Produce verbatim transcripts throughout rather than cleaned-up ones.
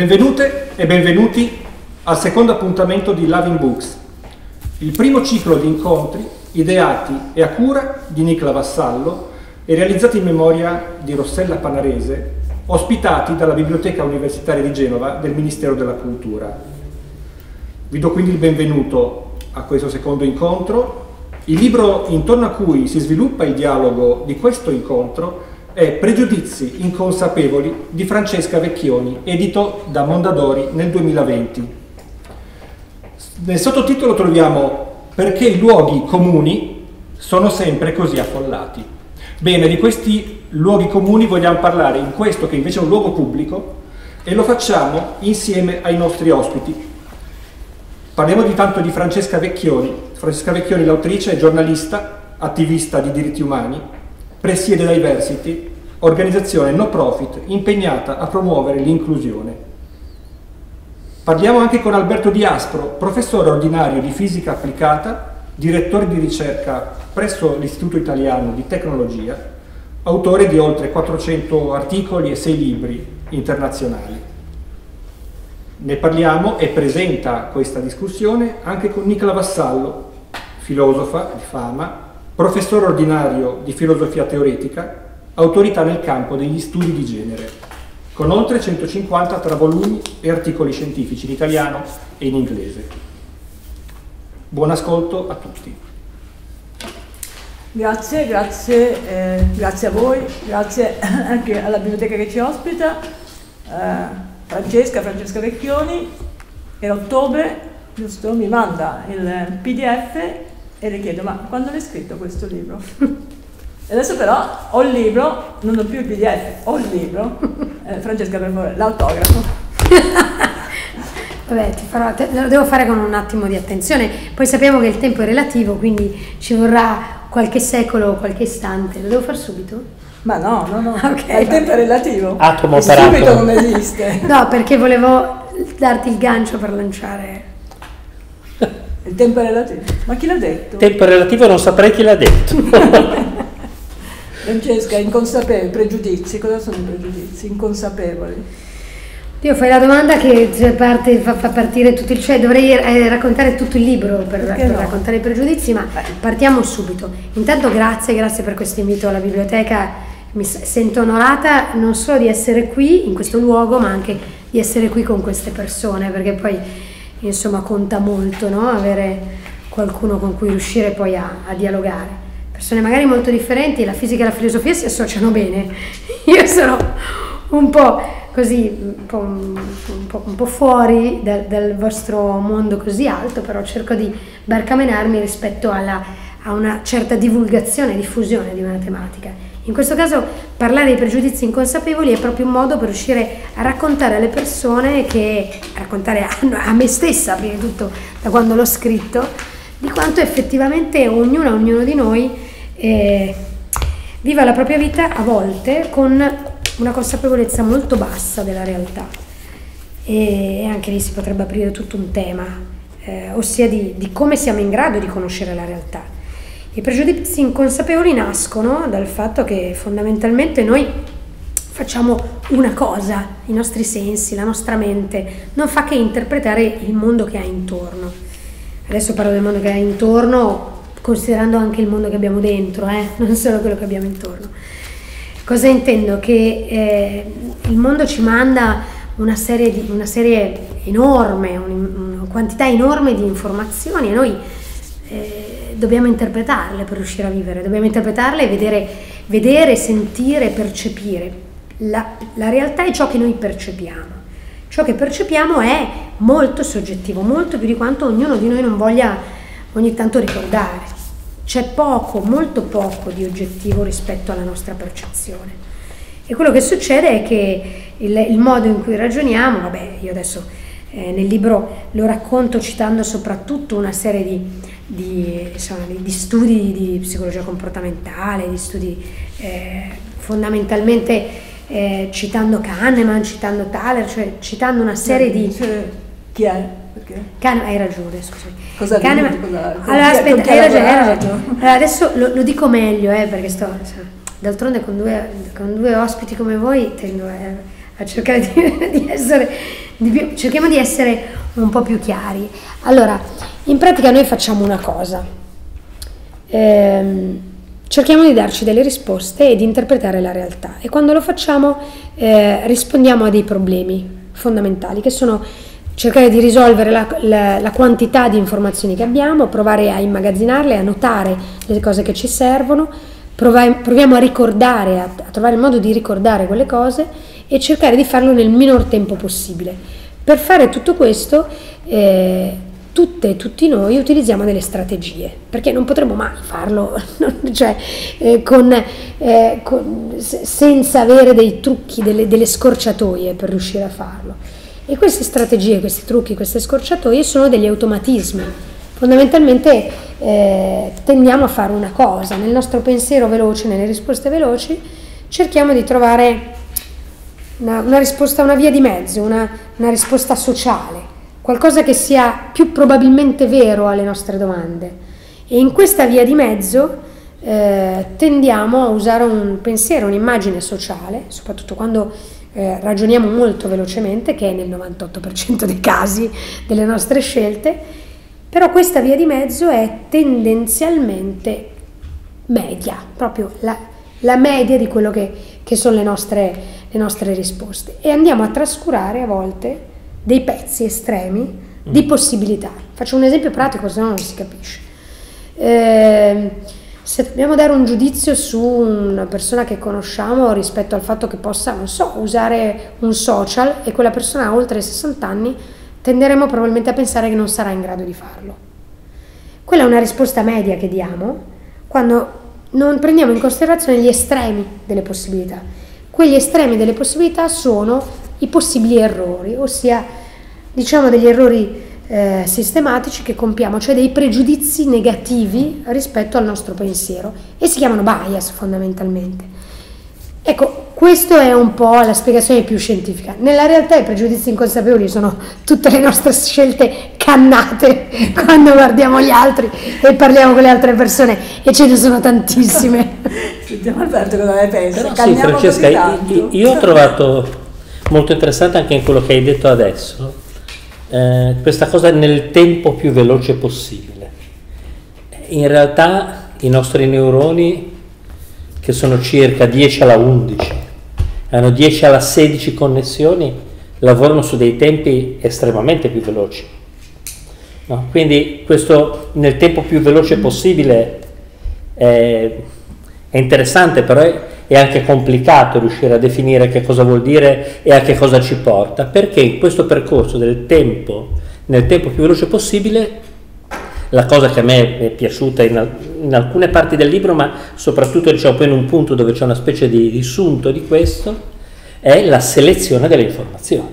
Benvenute e benvenuti al secondo appuntamento di Loving Books, il primo ciclo di incontri ideati e a cura di Nicola Vassallo e realizzati in memoria di Rossella Panarese, ospitati dalla Biblioteca Universitaria di Genova del Ministero della Cultura. Vi do quindi il benvenuto a questo secondo incontro. Il libro intorno a cui si sviluppa il dialogo di questo incontro è Pregiudizi inconsapevoli di Francesca Vecchioni, edito da Mondadori nel duemilaventi. Nel sottotitolo troviamo Perché i luoghi comuni sono sempre così affollati. Bene, di questi luoghi comuni vogliamo parlare in questo che invece è un luogo pubblico e lo facciamo insieme ai nostri ospiti. Parliamo di tanto di Francesca Vecchioni. Francesca Vecchioni, l'autrice, è giornalista, attivista di diritti umani, presiede Diversity, organizzazione no profit impegnata a promuovere l'inclusione. Parliamo anche con Alberto Di Aspro, professore ordinario di fisica applicata, direttore di ricerca presso l'Istituto Italiano di Tecnologia, autore di oltre quattrocento articoli e sei libri internazionali. Ne parliamo e presenta questa discussione anche con Nicola Vassallo, filosofa di fama, professore ordinario di filosofia teoretica, autorità nel campo degli studi di genere, con oltre centocinquanta tra volumi e articoli scientifici in italiano e in inglese. Buon ascolto a tutti. Grazie, grazie, eh, grazie a voi, grazie anche alla biblioteca che ci ospita, eh, Francesca, Francesca Vecchioni, era ottobre, giusto? Mi manda il P D F e le chiedo, ma quando l'hai scritto questo libro? E adesso però ho il libro, non ho più il P D F, ho il libro. Eh, Francesca, per favore, l'autografo. Vabbè, ti farò, te, lo devo fare con un attimo di attenzione, poi sappiamo che il tempo è relativo, quindi ci vorrà qualche secolo o qualche istante. Lo devo fare subito? Ma no, no, no, okay, il tempo è relativo. Atomo e per subito atomo. non esiste. No, perché volevo darti il gancio per lanciare. Il tempo è relativo. Ma chi l'ha detto? Tempo relativo non saprei chi l'ha detto. Francesca, inconsapevoli, pregiudizi, cosa sono i pregiudizi? Inconsapevoli. Io fai la domanda che parte, fa, fa partire tutto il... cioè dovrei eh, raccontare tutto il libro per, per no? raccontare i pregiudizi, ma partiamo subito. Intanto grazie, grazie per questo invito alla biblioteca, mi sento onorata non solo di essere qui in questo luogo, ma anche di essere qui con queste persone, perché poi insomma conta molto, no? Avere qualcuno con cui riuscire poi a, a dialogare. Persone magari molto differenti, la fisica e la filosofia si associano bene. Io sono un po' così, un po', un po', un po' fuori dal, dal vostro mondo così alto, però cerco di barcamenarmi rispetto alla, a una certa divulgazione e diffusione di una tematica. In questo caso parlare dei pregiudizi inconsapevoli è proprio un modo per riuscire a raccontare alle persone, che a raccontare a, a me stessa prima di tutto da quando l'ho scritto, di quanto effettivamente ognuna, ognuno di noi eh, viva la propria vita a volte con una consapevolezza molto bassa della realtà, e anche lì si potrebbe aprire tutto un tema, eh, ossia di, di come siamo in grado di conoscere la realtà. I pregiudizi inconsapevoli nascono dal fatto che fondamentalmente noi facciamo una cosa, i nostri sensi, la nostra mente non fa che interpretare il mondo che ha intorno. Adesso parlo del mondo che ha intorno considerando anche il mondo che abbiamo dentro, eh? Non solo quello che abbiamo intorno. Cosa intendo? Che eh, il mondo ci manda una serie, di, una serie enorme, un, una quantità enorme di informazioni e noi eh, dobbiamo interpretarle per riuscire a vivere, dobbiamo interpretarle e vedere, vedere sentire, percepire. La, la realtà è ciò che noi percepiamo. Ciò che percepiamo è molto soggettivo, molto più di quanto ognuno di noi non voglia ogni tanto ricordare. C'è poco, molto poco di oggettivo rispetto alla nostra percezione. E quello che succede è che il, il modo in cui ragioniamo, vabbè, io adesso eh, nel libro lo racconto citando soprattutto una serie di, di, insomma, di, di studi di psicologia comportamentale, di studi eh, fondamentalmente eh, citando Kahneman, citando Thaler, cioè citando una serie di... Chi è? Perché? Kahneman, hai ragione, scusami. Cosa Kahneman, cosa, allora aspetta, hai ragione, hai ragione. Allora, adesso lo, lo dico meglio, eh, perché sto, d'altronde con due, con due ospiti come voi tendo a, a cercare di, di essere di più, cerchiamo di essere un po' più chiari. Allora, in pratica noi facciamo una cosa, ehm, cerchiamo di darci delle risposte e di interpretare la realtà, e quando lo facciamo eh, rispondiamo a dei problemi fondamentali, che sono cercare di risolvere la, la, la quantità di informazioni che abbiamo, provare a immagazzinarle, a notare le cose che ci servono, provare, proviamo a ricordare, a, a trovare il modo di ricordare quelle cose e cercare di farlo nel minor tempo possibile. Per fare tutto questo eh, tutte e tutti noi utilizziamo delle strategie, perché non potremo mai farlo cioè, eh, con, eh, con, senza avere dei trucchi, delle, delle scorciatoie per riuscire a farlo. E queste strategie, questi trucchi, queste scorciatoie sono degli automatismi. Fondamentalmente eh, tendiamo a fare una cosa, nel nostro pensiero veloce, nelle risposte veloci, cerchiamo di trovare una, una risposta, una via di mezzo, una, una risposta sociale, qualcosa che sia più probabilmente vero alle nostre domande. E in questa via di mezzo eh, tendiamo a usare un pensiero, un'immagine sociale, soprattutto quando Eh, ragioniamo molto velocemente, che è nel novantotto per cento dei casi delle nostre scelte, però questa via di mezzo è tendenzialmente media, proprio la, la media di quello che, che sono le nostre, le nostre risposte, e andiamo a trascurare a volte dei pezzi estremi mm. di possibilità. Faccio un esempio pratico, se no non si capisce. Eh, Se dobbiamo dare un giudizio su una persona che conosciamo rispetto al fatto che possa, non so, usare un social, e quella persona ha oltre sessanta anni, tenderemo probabilmente a pensare che non sarà in grado di farlo. Quella è una risposta media che diamo quando non prendiamo in considerazione gli estremi delle possibilità. Quegli estremi delle possibilità sono i possibili errori, ossia diciamo degli errori Eh, sistematici che compiamo, cioè dei pregiudizi negativi rispetto al nostro pensiero, e si chiamano bias fondamentalmente. Ecco, questa è un po' la spiegazione più scientifica. Nella realtà i pregiudizi inconsapevoli sono tutte le nostre scelte cannate quando guardiamo gli altri e parliamo con le altre persone, e ce ne sono tantissime. Sentiamo Alberto cosa ne pensa. Però sì, Francesca, io, io ho trovato molto interessante anche in quello che hai detto adesso, Eh, questa cosa nel tempo più veloce possibile. In realtà i nostri neuroni, che sono circa dieci alla undici, hanno dieci alla sedici connessioni, lavorano su dei tempi estremamente più veloci, no? Quindi questo nel tempo più veloce possibile è, è interessante, però è, è anche complicato riuscire a definire che cosa vuol dire e a che cosa ci porta, perché in questo percorso del tempo, nel tempo più veloce possibile, la cosa che a me è piaciuta in, in alcune parti del libro, ma soprattutto diciamo poi in un punto dove c'è una specie di riassunto di questo, è la selezione delle informazioni.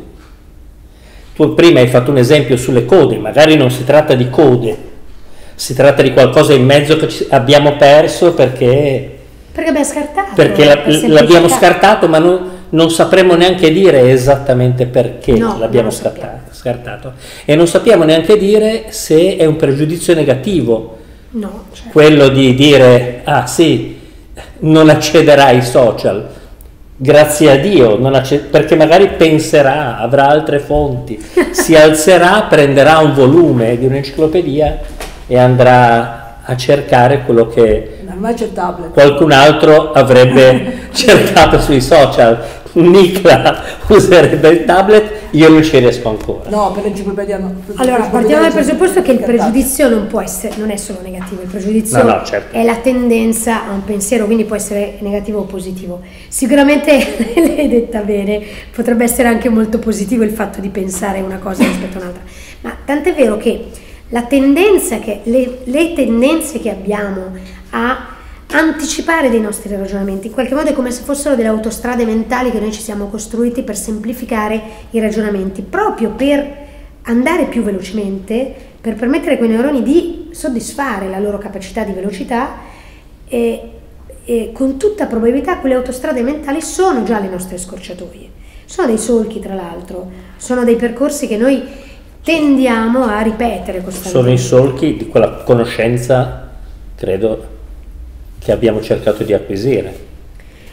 Tu prima hai fatto un esempio sulle code, magari non si tratta di code, si tratta di qualcosa in mezzo che ci abbiamo perso perché Perché abbiamo scartato. Perché la, l'abbiamo scartato, ma non, non sapremo neanche dire esattamente perché no, l'abbiamo scartato, scartato. E non sappiamo neanche dire se è un pregiudizio negativo. No, certo. Quello di dire, ah sì, non accederà ai social. Grazie a Dio, non acced- perché magari penserà, avrà altre fonti, si alzerà, prenderà un volume di un'enciclopedia e andrà a cercare quello che qualcun altro avrebbe cercato sui social. Nicla userebbe il tablet, io non ci riesco ancora. No, per l'enciclopedia no. Allora, partiamo dal presupposto che il pregiudizio non può essere, non è solo negativo, il pregiudizio no, no, certo. è la tendenza a un pensiero, quindi può essere negativo o positivo. Sicuramente, l'hai detta bene, potrebbe essere anche molto positivo il fatto di pensare una cosa rispetto a un'altra, ma tant'è vero che la tendenza che, le, le tendenze che abbiamo a anticipare dei nostri ragionamenti, in qualche modo è come se fossero delle autostrade mentali che noi ci siamo costruiti per semplificare i ragionamenti, proprio per andare più velocemente, per permettere a quei neuroni di soddisfare la loro capacità di velocità, e, e con tutta probabilità quelle autostrade mentali sono già le nostre scorciatoie, sono dei solchi tra l'altro, sono dei percorsi che noi tendiamo a ripetere costantemente. Sono i solchi di quella conoscenza, credo, che abbiamo cercato di acquisire.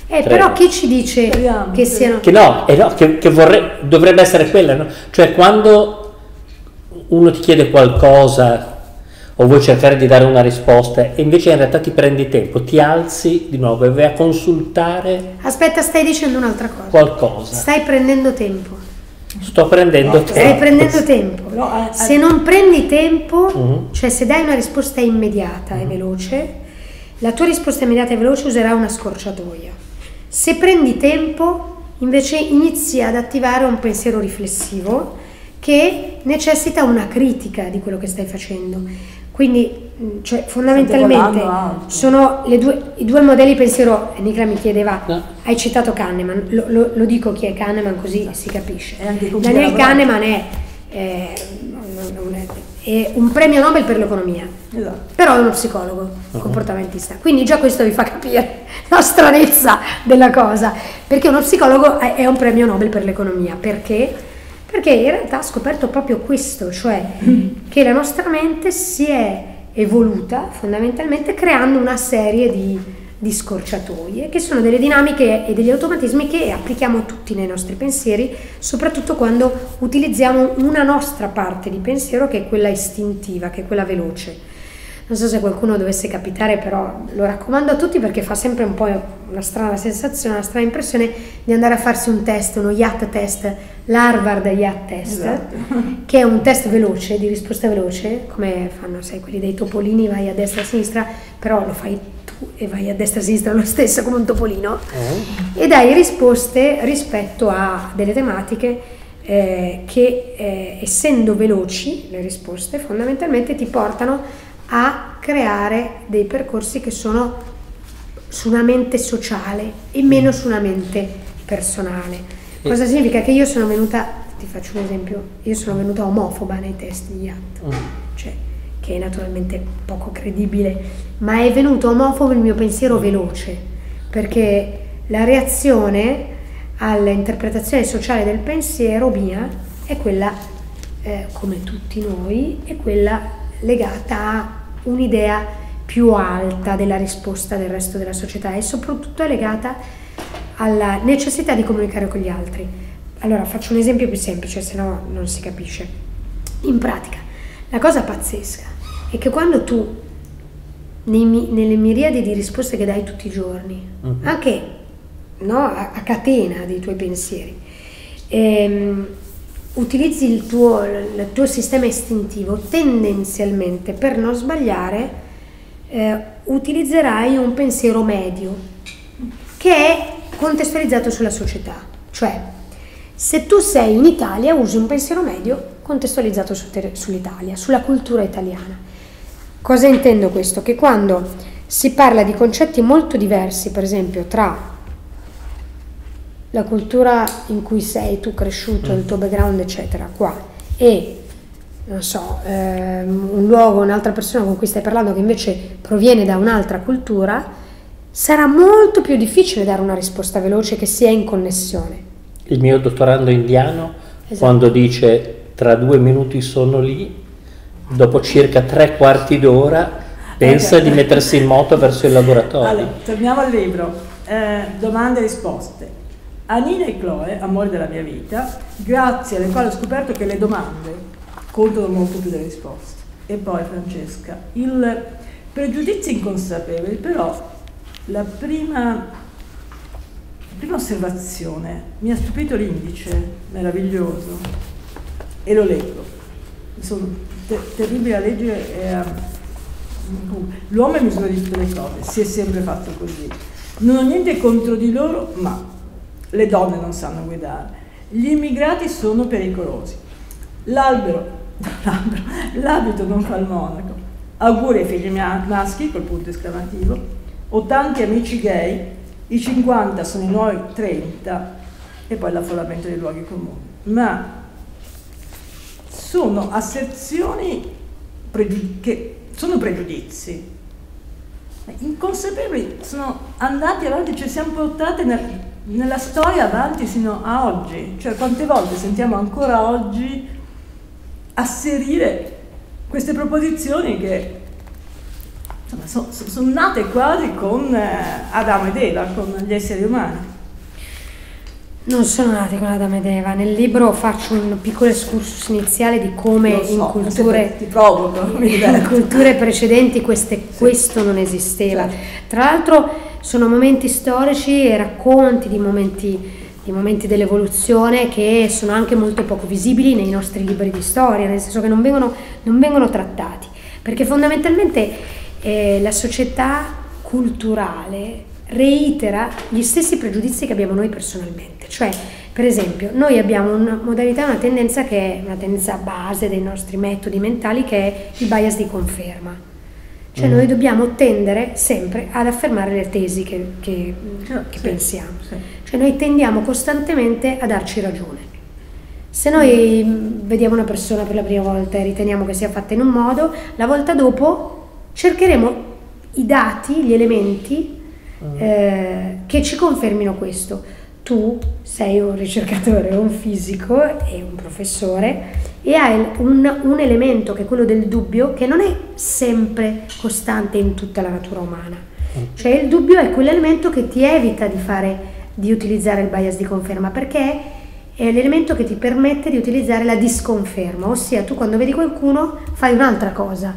Eh, però chi ci dice Speriamo, che siano... Che no, eh no che, che vorrei, dovrebbe essere quella, no? Cioè quando uno ti chiede qualcosa o vuoi cercare di dare una risposta e invece in realtà ti prendi tempo, ti alzi di nuovo e vai a consultare... Aspetta, stai dicendo un'altra cosa. Qualcosa. Stai prendendo tempo. Sto prendendo No, tempo. Stai prendendo tempo. Però, eh, Se eh, non prendi tempo, Mhm. cioè se dai una risposta immediata e veloce, la tua risposta immediata e veloce userà una scorciatoia. Se prendi tempo, invece inizi ad attivare un pensiero riflessivo che necessita una critica di quello che stai facendo. Quindi, mh, cioè, fondamentalmente volando alto. sono le due, i due modelli di pensiero. Nicola mi chiedeva, No. hai citato Kahneman, lo, lo- lo dico chi è Kahneman così si capisce. E anche con chi Daniel ha lavorato. Kahneman è, eh, un- è un premio Nobel per l'economia, esatto. però è uno psicologo comportamentista, quindi già questo vi fa capire la stranezza della cosa, perché uno psicologo è è un premio Nobel per l'economia. Perché? Perché in realtà ha scoperto proprio questo, cioè che la nostra mente si è evoluta fondamentalmente creando una serie di, di scorciatoie, che sono delle dinamiche e degli automatismi che applichiamo tutti nei nostri pensieri, soprattutto quando utilizziamo una nostra parte di pensiero che è quella istintiva, che è quella veloce. Non so se qualcuno dovesse capitare, però lo raccomando a tutti perché fa sempre un po' una strana sensazione, una strana impressione di andare a farsi un test, uno Y A T test, l'Harvard Y A T test, Esatto. che è un test veloce, di risposta veloce, come fanno, sai, quelli dei topolini, vai a destra e a sinistra, però lo fai tu e vai a destra e a sinistra lo stesso come un topolino, e dai risposte rispetto a delle tematiche eh, che, eh, essendo veloci, le risposte fondamentalmente ti portano a creare dei percorsi che sono su una mente sociale e meno su una mente personale. Cosa significa? Che io sono venuta, ti faccio un esempio, io sono venuta omofoba nei test di Y A T, Mm. cioè, che è naturalmente poco credibile, ma è venuto omofobo il mio pensiero veloce, perché la reazione all'interpretazione sociale del pensiero mia è quella, eh, come tutti noi, è quella legata a un'idea più alta della risposta del resto della società e soprattutto è legata alla necessità di comunicare con gli altri. Allora faccio un esempio più semplice, se no non si capisce. In pratica, la cosa pazzesca è che quando tu nei mi- nelle miriadi di risposte che dai tutti i giorni, Mhm. anche no, a, a catena dei tuoi pensieri, ehm, utilizzi il tuo, il tuo sistema istintivo, tendenzialmente per non sbagliare eh, utilizzerai un pensiero medio che è contestualizzato sulla società. Cioè, se tu sei in Italia usi un pensiero medio contestualizzato su ter- sull'Italia, sulla cultura italiana. Cosa intendo questo? Che quando si parla di concetti molto diversi, per esempio tra la cultura in cui sei tu cresciuto, il tuo background eccetera, qua, e non so, ehm, un luogo, un'altra persona con cui stai parlando che invece proviene da un'altra cultura, sarà molto più difficile dare una risposta veloce che sia in connessione. Il mio dottorando indiano, Esatto. quando dice tra due minuti sono lì, dopo circa tre quarti d'ora pensa Ok. di mettersi in moto verso il laboratorio. Allora, torniamo al libro. Eh, domande e risposte. A Nina e Chloe, amore della mia vita, grazie alle quali ho scoperto che le domande contano molto più delle risposte. E poi Francesca, il pregiudizio inconsapevole, però la prima, la prima osservazione mi ha stupito l'indice, meraviglioso, e lo leggo. Sono te- terribili a leggere e a... L'uomo è misura di tutte le cose, si è sempre fatto così. Non ho niente contro di loro, ma le donne non sanno guidare. Gli immigrati sono pericolosi. L'albero, l'albero, l'abito non fa il monaco. Auguri ai figli mia- maschi, col punto esclamativo. Ho tanti amici gay, i cinquanta sono i nuovi trenta, e poi l'affollamento dei luoghi comuni. Ma sono asserzioni pregiu- che sono pregiudizi inconsapevoli, sono andati avanti, ci siamo portate nel, nella storia avanti fino a oggi. Cioè, quante volte sentiamo ancora oggi asserire queste proposizioni che sono, sono nate quasi con eh, Adamo ed Eva, con gli esseri umani. Non sono nate con Adamo ed Eva. Nel libro faccio un piccolo excursus iniziale di come so, in culture, ti provoco, in culture precedenti queste, sì. questo non esisteva. Certo. Tra l'altro sono momenti storici e racconti di momenti, di momenti dell'evoluzione che sono anche molto poco visibili nei nostri libri di storia, nel senso che non vengono, non vengono trattati, perché fondamentalmente eh, la società culturale reitera gli stessi pregiudizi che abbiamo noi personalmente. Cioè, per esempio, noi abbiamo una modalità, una tendenza che è una tendenza base dei nostri metodi mentali, che è il bias di conferma. Cioè mm. noi dobbiamo tendere sempre ad affermare le tesi che, che, che sì, pensiamo. Sì. Cioè noi tendiamo costantemente a darci ragione. Se noi mm. vediamo una persona per la prima volta e riteniamo che sia fatta in un modo, la volta dopo cercheremo i dati, gli elementi Eh, che ci confermino questo. Tu sei un ricercatore, un fisico e un professore e hai un, un elemento che è quello del dubbio, che non è sempre costante in tutta la natura umana. Cioè il dubbio è quell'elemento che ti evita di fare, di utilizzare il bias di conferma, perché è l'elemento che ti permette di utilizzare la disconferma, ossia tu quando vedi qualcuno fai un'altra cosa,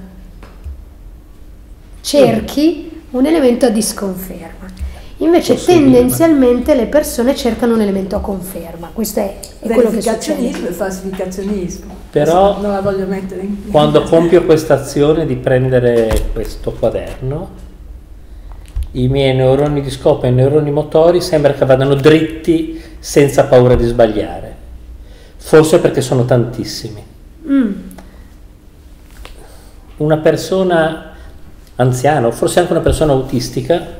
cerchi un elemento a disconferma. Invece tendenzialmente le persone cercano un elemento a conferma. Questo è, è quello che succede. Verificazionismo e falsificazionismo. Però non la voglio mettere in... quando compio questa azione di prendere questo quaderno, i miei neuroni di scopo e i neuroni motori sembra che vadano dritti senza paura di sbagliare. Forse perché sono tantissimi. Mm. Una persona anziano, forse anche una persona autistica,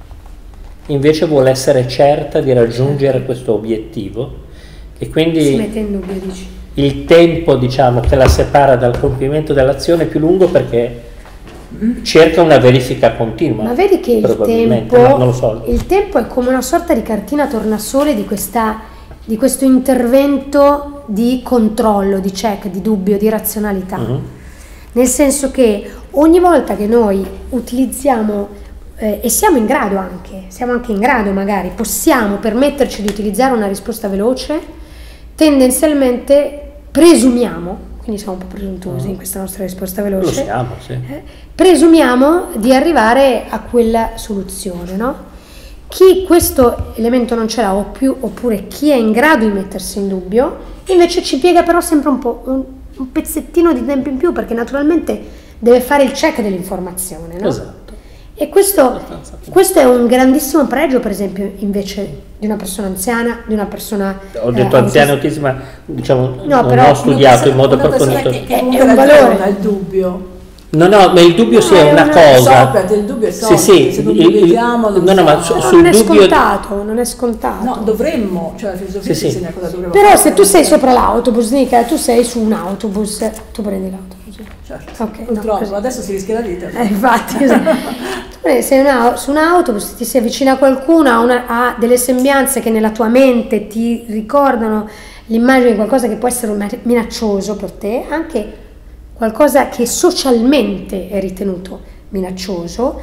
invece vuole essere certa di raggiungere questo obiettivo e quindi si mette in dubbio, dici. Il tempo, diciamo, che la separa dal compimento dell'azione è più lungo perché cerca una verifica continua. Ma vedi che il tempo, no, non lo so. il tempo è come una sorta di cartina tornasole di, questa, di questo intervento di controllo, di check, di dubbio, di razionalità. Mm-hmm. Nel senso che ogni volta che noi utilizziamo, eh, e siamo in grado anche, siamo anche in grado magari, possiamo permetterci di utilizzare una risposta veloce, tendenzialmente presumiamo, quindi siamo un po' presuntuosi in questa nostra risposta veloce, lo siamo, sì. eh, presumiamo di arrivare a quella soluzione, no? Chi questo elemento non ce l'ha, o più, oppure chi è in grado di mettersi in dubbio, invece ci piega però sempre un po' un, un pezzettino di tempo in più, perché naturalmente deve fare il check dell'informazione, no? Esatto. E questo, questo è un grandissimo pregio, per esempio, invece di una persona anziana, di una persona... Ho detto eh, anziana, autisma, diciamo, no, non però ho studiato in modo approfondito. Che, che è, è un valore. Il dubbio. No, no, ma il dubbio no, sì è una, una cosa. Socrate, il dubbio è sì, sì, se non il, il, vediamo, non, no, no, ma su, non sul è dubbio scontato, non è scontato. No, dovremmo, cioè la filosofia sì, insegna sì. cosa dovremmo Però fare. se tu sei sopra l'autobus, Nica, tu sei su un autobus, tu prendi l'autobus. Certo, okay, purtroppo, no, adesso si rischia la vita. Eh, infatti, tu sei una, su un autobus, ti si avvicina qualcuno, ha, una, ha delle sembianze che nella tua mente ti ricordano l'immagine di qualcosa che può essere minaccioso per te, anche qualcosa che socialmente è ritenuto minaccioso,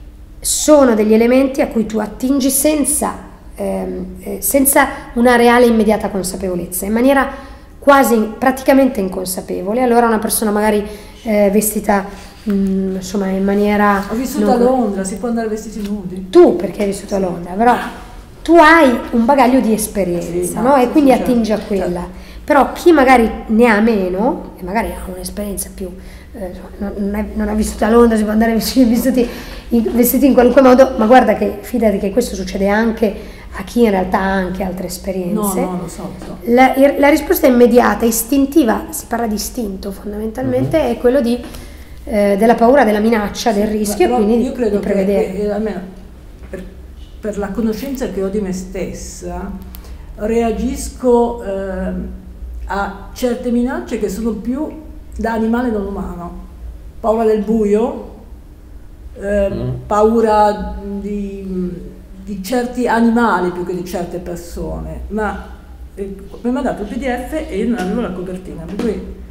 sono degli elementi a cui tu attingi senza, ehm, eh, senza una reale immediata consapevolezza, in maniera quasi praticamente inconsapevole. Allora una persona magari eh, vestita mh, insomma in maniera... Ho vissuto non... a Londra, si può andare vestiti nudi. Tu perché hai vissuto a Londra, però tu hai un bagaglio di esperienza, sì, no? E quindi attingi a quella. Certo. Però chi magari ne ha meno, e magari ha un'esperienza più, eh, non, è, non ha vissuto a Londra, si può andare vestiti in, vestiti in qualunque modo, ma guarda che fidati che questo succede anche a chi in realtà ha anche altre esperienze. No, no, lo so, lo so. La, la risposta immediata, istintiva, si parla di istinto fondamentalmente, mm-hmm. è quello di, eh, della paura, della minaccia, del rischio, ma, e quindi io credo di prevedere. Che, che, almeno per, per la conoscenza che ho di me stessa, reagisco eh, a certe minacce che sono più da animale non umano. Paura del buio, eh, mm. paura di... di certi animali più che di certe persone, ma eh, mi ha dato il P D F e io non avevo la copertina, per cui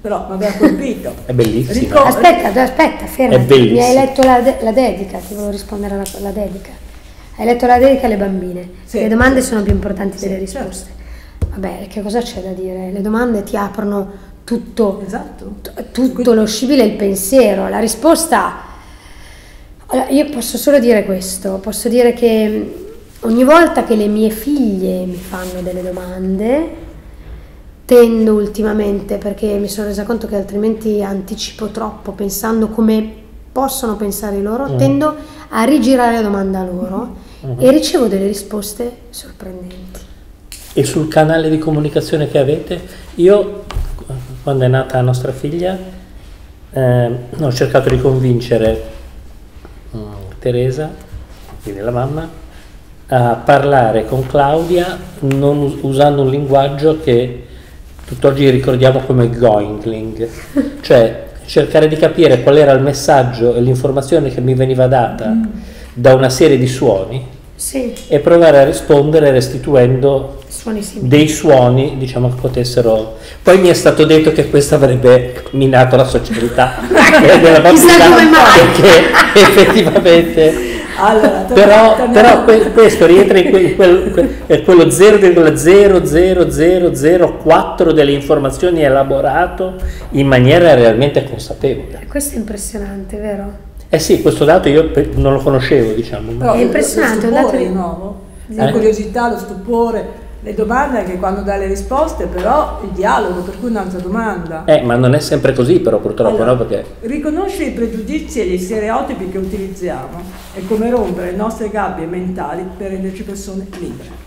però mi aveva colpito. È bellissimo. Ricor- Aspetta, aspetta, fermati. È bellissimo. Mi hai letto la, de- la dedica, ti volevo rispondere alla la dedica. Hai letto la dedica alle bambine. Sì, le domande sì. sono più importanti Sì, delle risposte. Vabbè, che cosa c'è da dire? Le domande ti aprono tutto, Esatto. t- tutto lo scibile e il pensiero. La risposta... Allora, io posso solo dire questo, posso dire che ogni volta che le mie figlie mi fanno delle domande, tendo ultimamente, perché mi sono resa conto che altrimenti anticipo troppo pensando come possono pensare loro, Mm. tendo a rigirare la domanda a loro Mm-hmm. e ricevo delle risposte sorprendenti. E sul canale di comunicazione che avete, io quando è nata nostra figlia eh, ho cercato di convincere mm, Teresa, quindi la mamma, a parlare con Claudia non us- usando un linguaggio che tutt'oggi ricordiamo come goingling, cioè cercare di capire qual era il messaggio e l'informazione che mi veniva data Mm. da una serie di suoni Sì, e provare a rispondere restituendo suoni simili. dei suoni, diciamo, che potessero... Poi mi è stato detto che questo avrebbe minato la socialità della Chissà come mai. perché effettivamente... Allora, Però, torniamo- però que- questo rientra in, que- in quel, que- è quello zero virgola zero zero zero zero quattro delle informazioni elaborato in maniera realmente consapevole. Questo è impressionante, vero? Eh sì, questo dato io pe- non lo conoscevo, diciamo. Però È impressionante, lo un dato stupore di- di nuovo, la Eh? curiosità, lo stupore, le domande che quando dai le risposte, però il dialogo, per cui un'altra domanda. Eh, ma non è sempre così però purtroppo, Allora, no? Perché... riconoscere i pregiudizi e gli stereotipi che utilizziamo è come rompere le nostre gabbie mentali per renderci persone libere.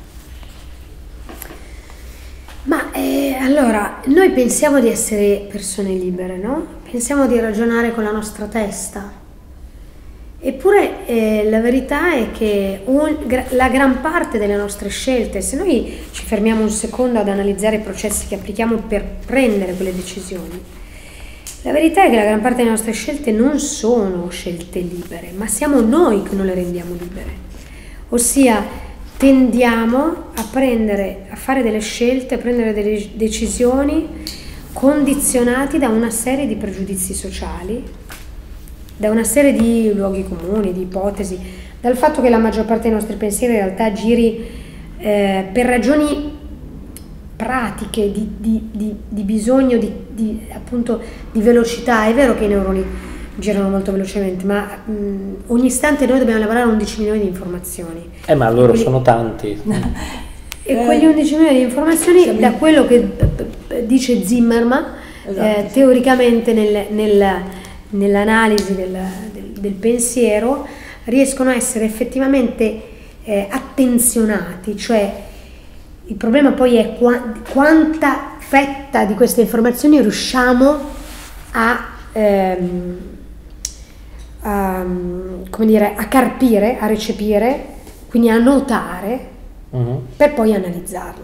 Ma eh, allora, noi pensiamo di essere persone libere, no? Pensiamo di ragionare con la nostra testa. Eppure eh, la verità è che un- gra- la gran parte delle nostre scelte, se noi ci fermiamo un secondo ad analizzare i processi che applichiamo per prendere quelle decisioni, la verità è che la gran parte delle nostre scelte non sono scelte libere, ma siamo noi che non le rendiamo libere. Ossia, tendiamo a prendere, a fare delle scelte, a prendere delle decisioni condizionati da una serie di pregiudizi sociali, da una serie di luoghi comuni, di ipotesi, dal fatto che la maggior parte dei nostri pensieri in realtà giri eh, per ragioni pratiche, di, di, di, di bisogno di, di, appunto, di velocità. È vero che i neuroni girano molto velocemente, ma mh, ogni istante noi dobbiamo lavorare a undici milioni di informazioni. Eh, ma loro Quelli- sono tanti. E Eh, quegli undici milioni di informazioni, siamo da in- quello che eh, eh, dice Zimmerman, Esatto, eh, sì. teoricamente nel- nel- nell'analisi del, del- del pensiero, riescono a essere effettivamente eh, attenzionati, cioè il problema poi è qua- quanta fetta di queste informazioni riusciamo a, ehm, a, come dire, a carpire, a recepire, quindi a notare, Mhm. per poi analizzarle.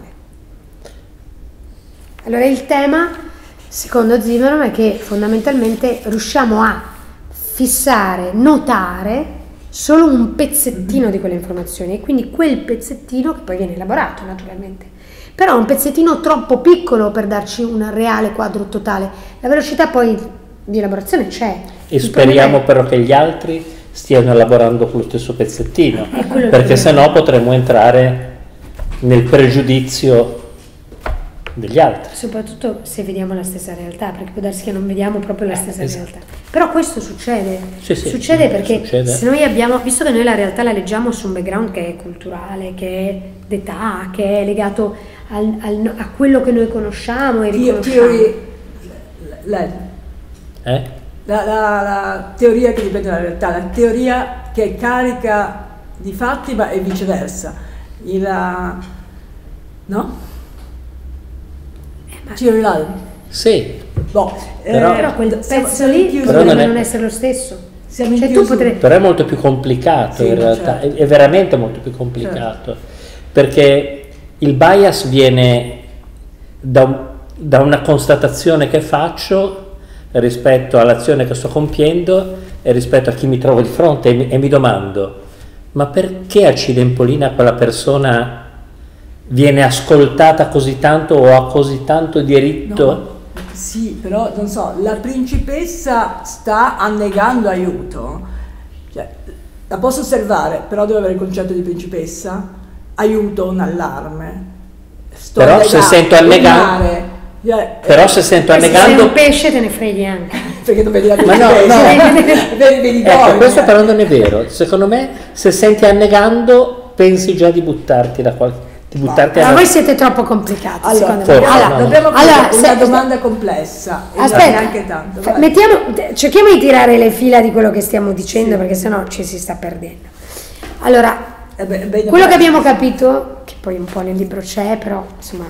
Allora il tema, secondo Zimmerman, è che fondamentalmente riusciamo a fissare, notare solo un pezzettino di quelle informazioni, e quindi quel pezzettino che poi viene elaborato naturalmente, però un pezzettino troppo piccolo per darci un reale quadro totale. La velocità poi di elaborazione c'è. E Il speriamo problema è- però che gli altri stiano elaborando con lo stesso pezzettino, È quello il perché problema. sennò potremmo entrare nel pregiudizio degli altri. Soprattutto se vediamo la stessa realtà, perché può darsi che non vediamo proprio la stessa esatto. realtà. Però questo succede, Sì, sì, succede perché succede. se noi abbiamo, visto che noi la realtà la leggiamo su un background che è culturale, che è d'età, che è legato al- al- a quello che noi conosciamo e Teo- riconosciamo. teorie- la, Eh? la- la- la teoria che dipende dalla realtà, la teoria che è carica di fatti ma e viceversa. Il, no? Theory Lal. Sì, Boh, Però- Però quel siamo- pezzo siamo lì inchiusi- Però potrebbe non è- non essere lo stesso. Siamo in Cioè tu chiusura. potrebbe... però è molto più complicato Sì, in realtà, certo. è, è veramente molto più complicato, perché il bias viene da, un- da una constatazione che faccio rispetto all'azione che sto compiendo e rispetto a chi mi trovo di fronte, e mi, e mi domando, ma perché a Cilempolina quella persona viene ascoltata così tanto o ha così tanto diritto No, Sì, però non so, la principessa sta annegando aiuto, cioè, la posso osservare, però devo avere il concetto di principessa, aiuto, un allarme. Sto Però se sento annegando, cioè, però se sento Se annegando, sei un pesce te ne freghi anche. perché non vedi la ma no, principessa, no. vedi, vedi Ecco, questo Donna. però non è vero. Secondo me, se senti annegando, pensi già di buttarti da qualche. Di buttarti Ma alla- voi siete troppo complicati, Allora, secondo me. forse, Allora, no. dobbiamo allora, fare una se- domanda complessa e Aspetta, neanche tanto. fa- vai. mettiamo, cerchiamo di tirare le fila di quello che stiamo dicendo, perché sennò ci si sta perdendo. Allora, Eh beh, bene, quello che bene. abbiamo capito, che poi un po' nel libro c'è, però insomma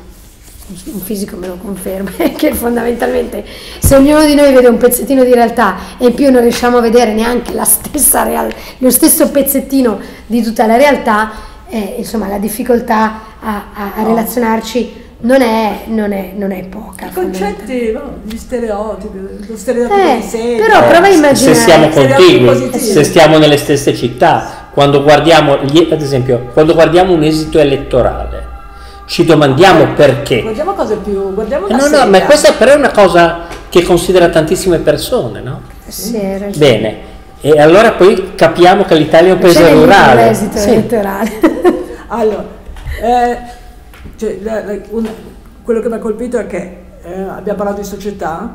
un fisico me lo conferma, è che fondamentalmente se ognuno di noi vede un pezzettino di realtà e in più non riusciamo a vedere neanche la stessa real- lo stesso pezzettino di tutta la realtà, eh, insomma la difficoltà a, a- a No. relazionarci non è, non è, non è poca. I concetti, no, gli stereotipi, lo stereotipo Eh, di sé. però prova a immaginare. Se siamo Stereotipi contigui, positivi. se stiamo nelle stesse città, quando guardiamo, gli- ad esempio, quando guardiamo un esito elettorale, ci domandiamo perché. Guardiamo cose più, guardiamo Eh, una No, no, sega. ma questa però è una cosa che considera tantissime persone, no? Sì, hai ragione. Bene, e allora poi capiamo che l'Italia è un paese C'è nel libro rurale. l'esito Sì. elettorale. Allora, eh, cioè, la- la- un- quello che mi ha colpito è che eh, abbiamo parlato di società,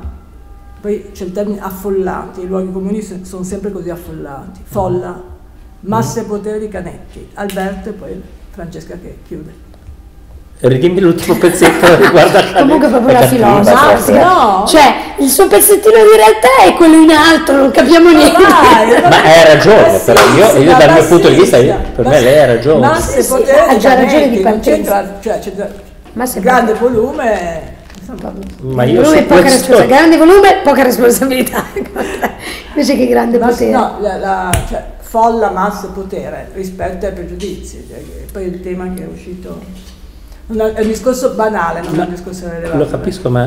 poi c'è il termine affollati, i luoghi comuni se- sono sempre così affollati, folla, massa e potere di Canetti, Alberto e poi Francesca che chiude. Ridimmi l'ultimo pezzetto riguardo Comunque proprio la filosofa, sì. no. Cioè il suo pezzettino di realtà è quello in alto, non capiamo niente. Vai, Ma hai ragione, però io, io dal mio punto di vista, io- per me lei ha ragione. Massa e Sì, sì, potere ha di già ragione Canetti, di non partenza. c'entra, cioè c'è Massa e grande volume, insomma, Ma io volume su e poca questo, responsabilità, grande volume, poca responsabilità. Invece che grande Massa- potere. no, la, la- cioè, folla, massa e potere rispetto ai pregiudizi, cioè, che poi il tema che è uscito non è è un discorso banale, non è un discorso rilevante. lo capisco, ma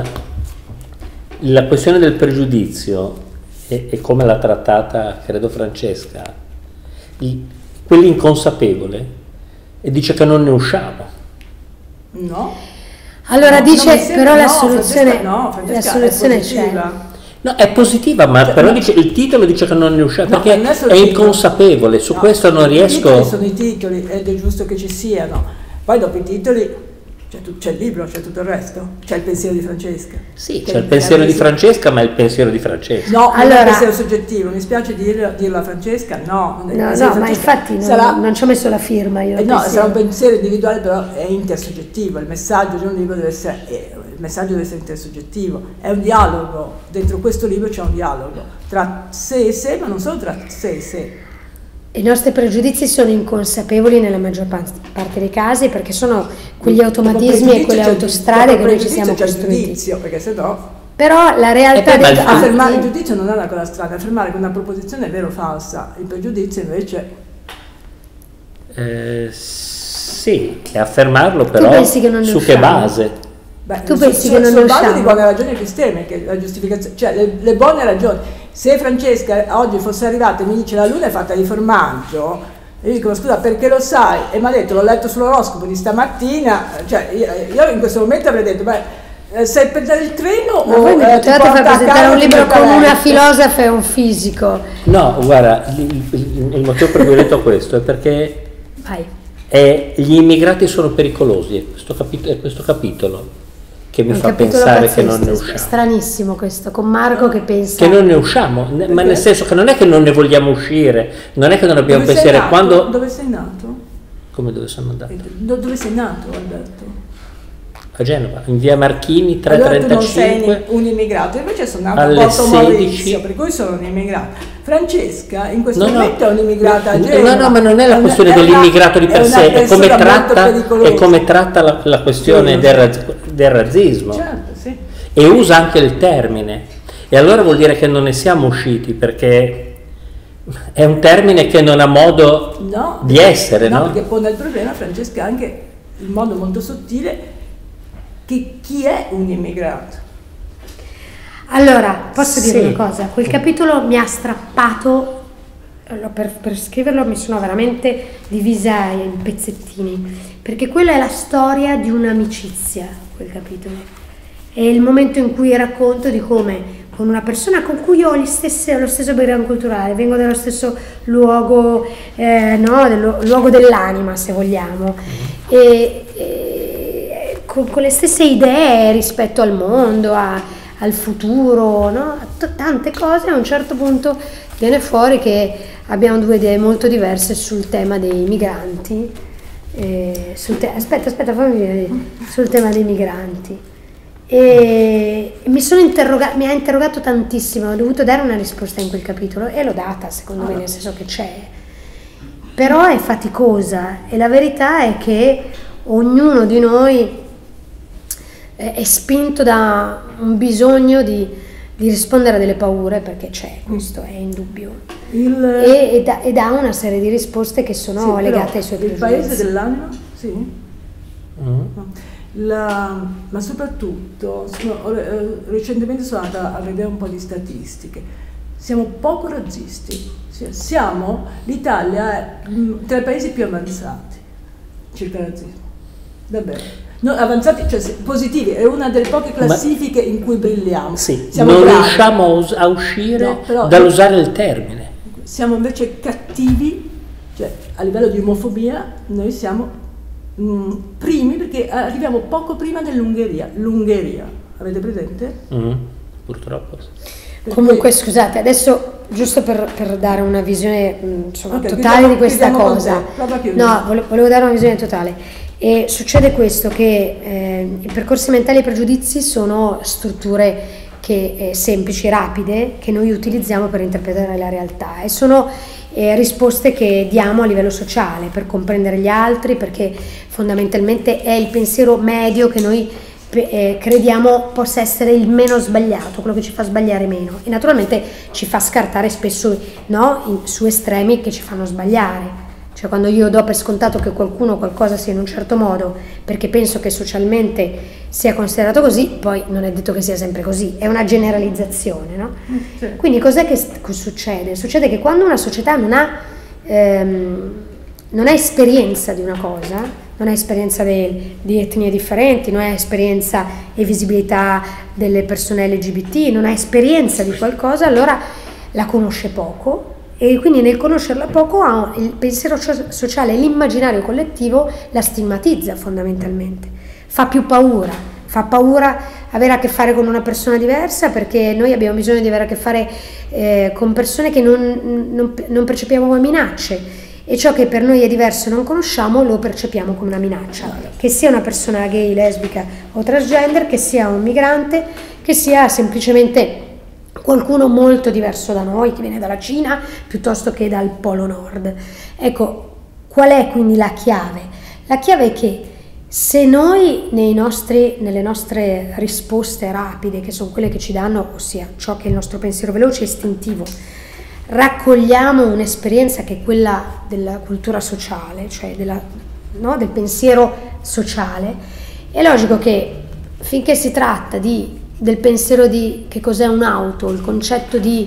la questione del pregiudizio e, e come l'ha trattata, credo, Francesca, il- quell'inconsapevole, e dice che non ne usciamo. No? Allora No, dice, non mi sembra- però la no, soluzione, Francesca no, Francesca la soluzione è c'è. positiva. No, è positiva, ma però dice, il titolo dice che non ne usciamo, No, perché non è, solo il titolo. inconsapevole, su No, questo non i titoli riesco. sono i titoli ed è giusto che ci siano. Poi dopo i titoli c'è, tu- c'è il libro, c'è tutto il resto, c'è il pensiero di Francesca. Sì, Che c'è il è- pensiero è- di Francesca, ma è il pensiero di Francesca. No, non è Allora- il pensiero soggettivo, mi spiace dirlo, dirlo a Francesca, no. Non è il No, pensiero no, di ma Francesca. infatti non, sarà, non ci ho messo la firma io. eh al no, pensiero. sarà un pensiero individuale, però è intersoggettivo. Il messaggio di un libro deve essere, eh, il messaggio deve essere intersoggettivo. È un dialogo, dentro questo libro c'è un dialogo tra sé e sé, ma non solo tra sé e sé. I nostri pregiudizi sono inconsapevoli nella maggior pa- parte dei casi perché sono quegli automatismi e quelle autostrade che noi ci siamo c'è il costruiti. giudizio, perché se no Però la realtà E poi, ma dei il- fatti- affermare il giudizio non è una cosa strana, affermare che una proposizione è vera o falsa, il pregiudizio invece Eh, sì, e affermarlo però pensi che non ne su che usciamo? base? beh, Tu su- pensi su- che non sulla ne base usciamo? di buone ragioni epistemiche, la giustificazione, cioè le, le buone ragioni. Se Francesca oggi fosse arrivata e mi dice la luna è fatta di formaggio, io dico ma scusa perché lo sai? E mi ha detto l'ho letto sull'oroscopo di stamattina, cioè io, io in questo momento avrei detto beh eh, sei per dare il treno Ma o voi mi eh, ti potevate porta far a presentare casa un e ti libro mette a con una letto? filosofa e un fisico. No, guarda, il, il- il motivo per cui ho detto questo è perché Vai. è, gli immigrati sono pericolosi, è questo, capi- è questo capitolo che mi Un fa capitolo pensare che non ne pazzesco, usciamo. Stranissimo questo, con Marco che pensa. Che non ne usciamo, ne- ma nel senso che non è che non ne vogliamo uscire, non è che non abbiamo Dove sei pensiero, nato? quando... Dove sei nato? Come dove sono andato? Eh, do- Dove sei nato Alberto? A Genova, in via Marchini Allora tu non sei trecentotrentacinque. un immigrato, invece sono nato a alle Porto Maurizio, sedici. per cui sono un immigrato. Francesca in questo No, no. momento è un'immigrata a No, Genova. no, ma non è la una- questione una- dell'immigrato di per una sé, è come persona molto tratta, pericolosa. è come tratta la, la questione Sì, lo del, so. raz- del razzismo. Certo, sì. E usa anche il termine. E allora vuol dire che non ne siamo usciti, perché è un termine che non ha modo No, di essere, no? Perché pone il problema, Francesca, anche in modo molto sottile, che chi è un immigrato? Allora, posso Sì. dire una cosa? Quel capitolo mi ha strappato, allora, per, per scriverlo mi sono veramente divisa in pezzettini, perché quella è la storia di un'amicizia, quel capitolo. È il momento in cui racconto di come con una persona con cui ho gli stessi, lo stesso background culturale, vengo dallo stesso luogo, eh, no, del luogo dell'anima, se vogliamo, e, e con, con le stesse idee rispetto al mondo, a, al futuro, no? A t- tante cose. A un certo punto viene fuori che abbiamo due idee molto diverse sul tema dei migranti, eh, sul te- aspetta, aspetta, fammi vedere, sul tema dei migranti. E mi, sono interroga- mi ha interrogato tantissimo, ho dovuto dare una risposta in quel capitolo e l'ho data, secondo me, nel senso che c'è, però è faticosa, e la verità è che ognuno di noi è spinto da un bisogno di, di rispondere a delle paure, perché c'è, questo è indubbio, Il... e, e, da, e dà una serie di risposte che sono sì, legate ai suoi pregiudizi. Il paese dell'anima? Sì. Mm. No. La, ma soprattutto sono, eh, recentemente sono andata a vedere un po' di statistiche. Siamo poco razzisti, siamo, l'Italia è mh, tra i paesi più avanzati circa il razzismo, davvero. No, avanzati, cioè positivi, è una delle poche classifiche ma, in cui brilliamo. Sì, siamo non bravi. riusciamo a uscire no, però, dall'usare il termine. Siamo invece cattivi, cioè a livello di omofobia noi siamo Mm, primi, perché arriviamo poco prima dell'Ungheria. L'Ungheria, avete presente? Mm, purtroppo. Per Comunque cui... scusate, adesso giusto per, per dare una visione insomma, okay, totale di questa cosa, no, volevo, volevo dare una visione totale. E succede questo, che eh, i percorsi mentali e i pregiudizi sono strutture che, eh, semplici, rapide, che noi utilizziamo per interpretare la realtà, e sono eh, risposte che diamo a livello sociale per comprendere gli altri, perché fondamentalmente è il pensiero medio che noi eh, crediamo possa essere il meno sbagliato, quello che ci fa sbagliare meno, e naturalmente ci fa scartare spesso, no, in, su estremi che ci fanno sbagliare. Cioè, quando io do per scontato che qualcuno qualcosa sia in un certo modo perché penso che socialmente sia considerato così, poi non è detto che sia sempre così, è una generalizzazione, no? Sì. Quindi cos'è che succede? Succede che quando una società non ha, ehm, non ha esperienza di una cosa, non ha esperienza de, di etnie differenti, non ha esperienza e visibilità delle persone L G B T, non ha esperienza di qualcosa, allora la conosce poco. E quindi nel conoscerla poco il pensiero sociale, l'immaginario collettivo la stigmatizza fondamentalmente, fa più paura, fa paura avere a che fare con una persona diversa, perché noi abbiamo bisogno di avere a che fare eh, con persone che non, non, non percepiamo come minacce, e ciò che per noi è diverso e non conosciamo lo percepiamo come una minaccia, che sia una persona gay, lesbica o transgender, che sia un migrante, che sia semplicemente qualcuno molto diverso da noi, che viene dalla Cina piuttosto che dal Polo Nord. Ecco, qual è quindi la chiave? La chiave è che se noi nei nostri, nelle nostre risposte rapide, che sono quelle che ci danno, ossia ciò che è il nostro pensiero veloce e istintivo, raccogliamo un'esperienza che è quella della cultura sociale, cioè della, no, del pensiero sociale, è logico che finché si tratta di del pensiero di che cos'è un'auto, il concetto di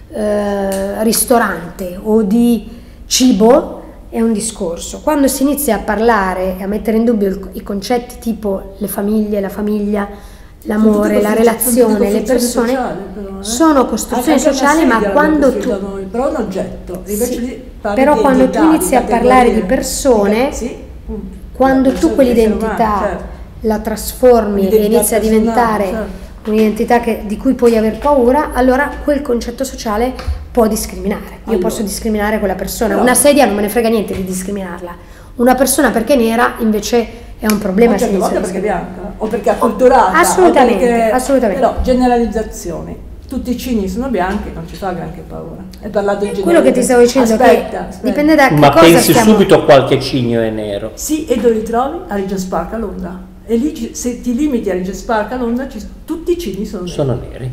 eh, ristorante o di cibo è un discorso. Quando si inizia a parlare e a mettere in dubbio il, i concetti tipo le famiglie, la famiglia, l'amore, la relazione, le persone, sociale, però, eh? sono costruzioni sociali, ma quando tu noi, però un oggetto, sì, però di quando tu inizi a parlare di persone, sì, quando tu quell'identità certo. la trasformi e inizi a diventare certo. un'identità che, di cui puoi aver paura, allora quel concetto sociale può discriminare. Io allora. posso discriminare quella persona, no. una sedia non me ne frega niente di discriminarla, una persona perché nera invece è un problema. O certe volte perché è bianca, o perché è acculturata. Assolutamente, perché, assolutamente. Però generalizzazioni, tutti i cigni sono bianchi, non ci fa granché paura. È parlato di quello che ti stavo dicendo, aspetta, che aspetta. dipende da che Ma cosa pensi stiamo... subito qualche cigno è nero. Sì, e dove li trovi? A Regent's Park a Londra. E lì se ti limiti a Regent's Park a Londra ci, tutti i cigni sono neri. Sono neri.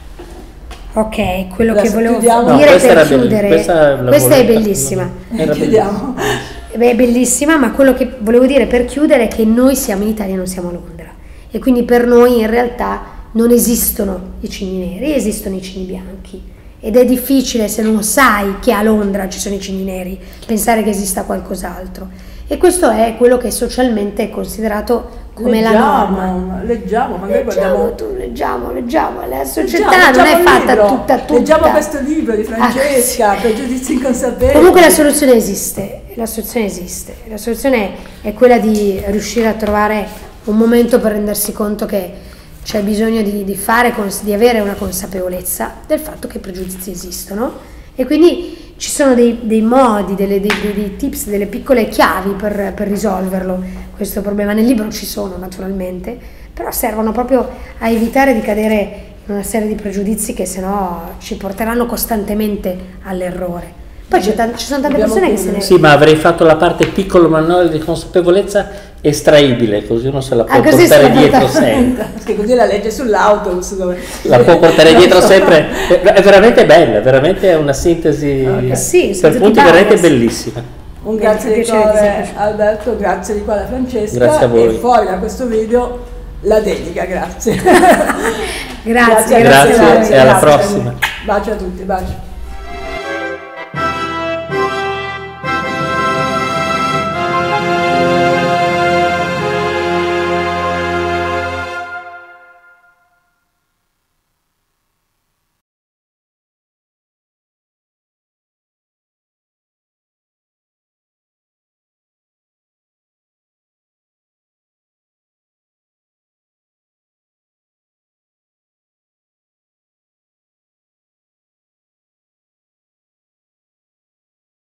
Ok, quello Adesso che volevo chiudiamo. dire no, per chiudere, chiudere, questa, questa è bellissima. Era chiudiamo. Beh, è bellissima, ma quello che volevo dire per chiudere è che noi siamo in Italia, non siamo a Londra, e quindi per noi in realtà non esistono i cigni neri, esistono i cigni bianchi, ed è difficile, se non sai che a Londra ci sono i cigni neri, pensare che esista qualcos'altro, e questo è quello che socialmente è considerato come leggiamo, la norma. Leggiamo, magari Leggiamo, guardiamo... tu, leggiamo, leggiamo, la società Leggiamo, non è leggiamo fatta il libro. tutta tutta. Leggiamo questo libro di Francesca, Pregiudizi inconsapevoli. Comunque la soluzione esiste, la soluzione esiste, la soluzione è quella di riuscire a trovare un momento per rendersi conto che c'è bisogno di, di fare, di avere una consapevolezza del fatto che i pregiudizi esistono e quindi ci sono dei, dei modi, delle, dei, dei tips, delle piccole chiavi per, per risolverlo questo problema. Nel libro ci sono naturalmente, però servono proprio a evitare di cadere in una serie di pregiudizi che sennò ci porteranno costantemente all'errore. Poi c'è t- ci sono tante persone che se ne... Sì, ma avrei fatto la parte piccolo manuale di consapevolezza estraibile, così uno se la può Ah, così portare se la dietro porta- sempre. Perché così la legge sull'autobus dove... La può portare dietro sempre, è veramente bella, veramente è una sintesi Ok. Sì, sono per tutti punti veramente bias. bellissima. Un grazie di Piacere di cuore sempre. Alberto, grazie di cuore a Francesca. Grazie a voi. E fuori da questo video la dedica, grazie. Grazie, Grazie, grazie, Grazie, a voi. e alla grazie. prossima. Bacio a tutti, bacio.